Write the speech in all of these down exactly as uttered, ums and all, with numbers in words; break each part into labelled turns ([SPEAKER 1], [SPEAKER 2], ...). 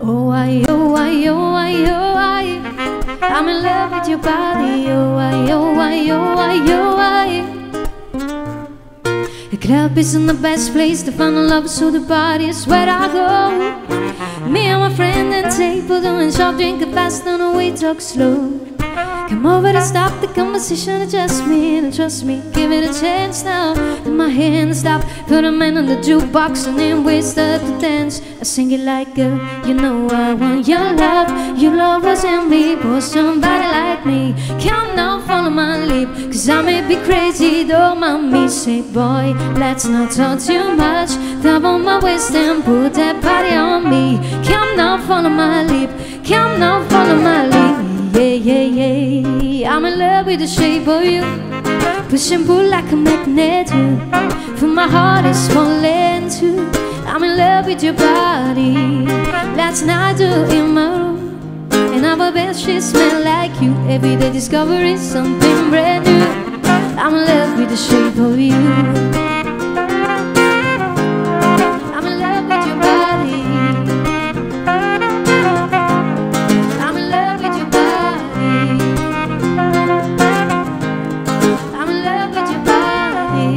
[SPEAKER 1] Oh, I, oh, I, oh, I, oh, I, I'm in love with your body. Oh, I, oh, I, oh, I, oh, I. The club isn't the best place to find a love, so the party is where I go. Me and my friend and table doing shop, drinking fast and we talk slow. Come over and stop the conversation, just me and trust me, give it a chance now. Then my hands stop, put a man on the jukebox and then we start to dance. I sing it like, girl, you know I want your love. Your love was in me, for somebody like me. Come now, follow my lead, cause I may be crazy, don't mind me. Say, boy, let's not talk too much. Thumb on my waist and put that body on me. Come now, follow my lead, come now, follow my lead. Yeah, yeah, yeah, I'm in love with the shape of you. Push and pull like a magnet too. For my heart is falling too. I'm in love with your body. Last night do in my room, and our bed she smell like you. Every day discovering something brand new. I'm in love with the shape of you. I'm in love with your body. I'm in love with your body. I'm in love with your body.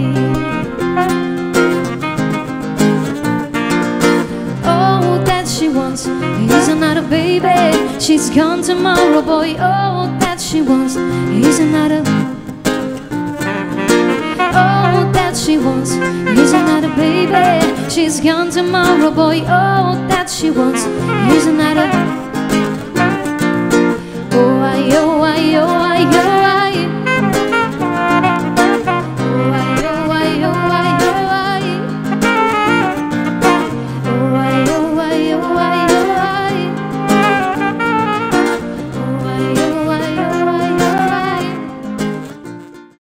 [SPEAKER 1] Oh, that she wants is another baby. She's gone tomorrow, boy. Oh, that she wants is another. Oh, that she wants is another baby. She's gone tomorrow, boy. Oh, that she wants